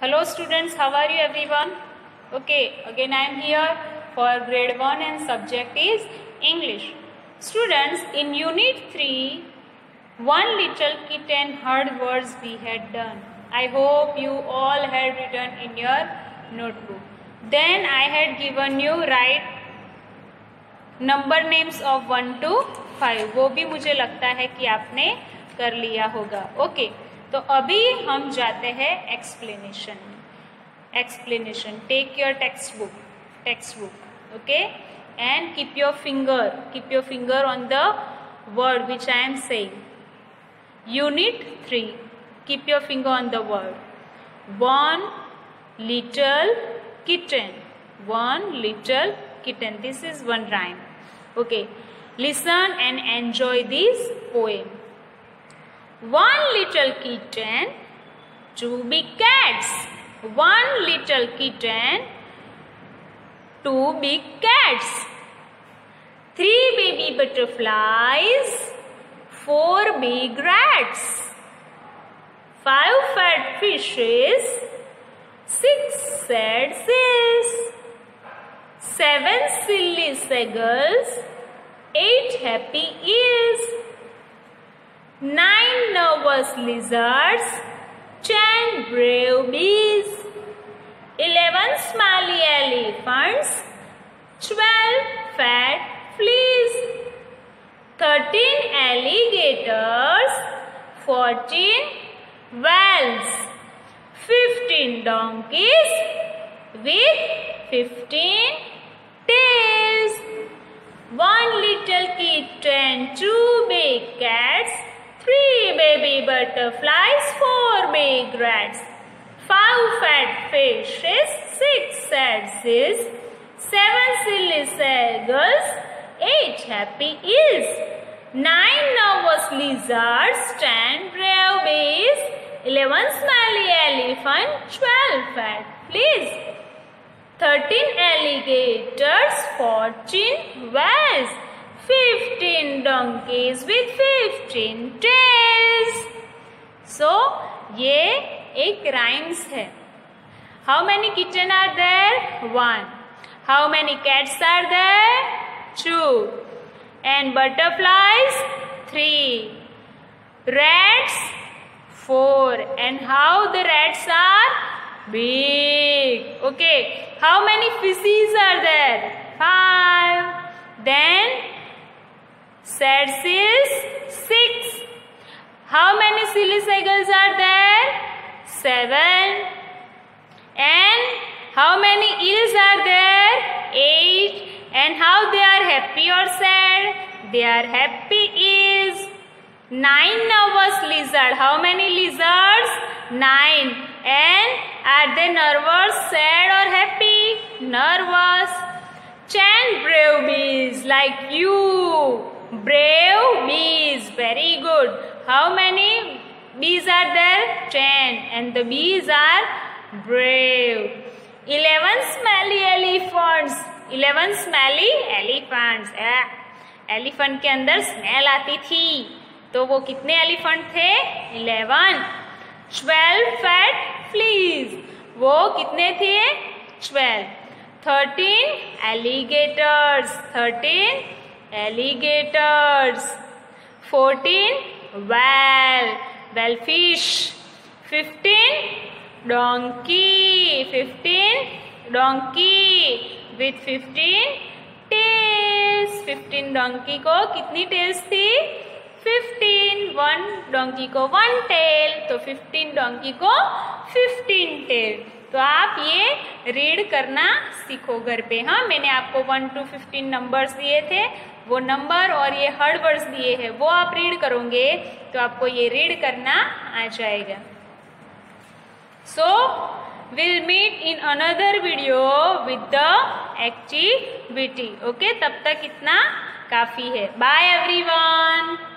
Hello students, how are you everyone? Okay, again I am here for grade 1 and subject is English. Students, in unit 3, one little kitten heard words we had done. I hope you all had written in your notebook. Then I had given you write number names of 1 to 5. वो भी मुझे लगता है कि आपने कर लिया होगा. ओके, तो अभी हम जाते हैं explanation. Take your textbook, okay, and keep your finger on the word which I am saying. Unit 3, keep your finger on the word. One little kitten. This is one rhyme. Okay, listen and enjoy this poem. One little kitten, two big cats. One little kitten, two big cats. Three baby butterflies, four big rats. Five fat fishes, six sad seals. Seven silly seagulls, eight happy eels. 9 nervous lizards, 10 brave bees. 11 smiley elephants, 12 fat fleas. 13 alligators, 14 whales. 15 donkeys with 15 tails. One little kitten, two big cats, 3 baby butterflies, 4 big rats. 5 fat fishes, 6 sad seals, 7 silly seagulls, 8 happy eels. 9 nervous lizards, 10 brave bees. 11 smiley elephants, 12 fat fleas. 13 alligators, 14 whales. 15 donkeys with 15 tails. So, ये एक rhymes है. How many kittens are there? 1. How many cats are there? 2. And butterflies? 3. Rats? 4. And how the rats are? Big. Okay. How many fishes are there? 5. Then sad seals, 6. How many silly seagulls are there? 7. And how many eels are there? 8. And how they are happy or sad? They are happy eels. 9 nervous lizards. How many lizards? 9. And are they nervous, sad or happy? Nervous. 10 brave bees like you. Brave bees. Very good. How many bees are there? 10. And the bees are brave. 11 smelly elephants. 11 smelly elephants. Elephant के अंदर smell आती थी, तो वो कितने elephant थे? 11. 12 fat fleas. वो कितने थे? 12. 13 alligators. 13 alligators. 14 whalefish. 15 donkey. 15 donkey with 15 tails. 15 donkey को कितनी tails थी? 15. 1 donkey को 1 tail, तो 15 donkey को 15 tail. तो आप ये रीड करना सीखो घर पे. हाँ, मैंने आपको 1 to 15 नंबर्स दिए थे, वो नंबर और ये हर्ड वर्ड्स दिए हैं, वो आप रीड करोगे तो आपको ये रीड करना आ जाएगा. So will meet in another video with the activity. Okay, तब तक इतना काफी है. Bye everyone.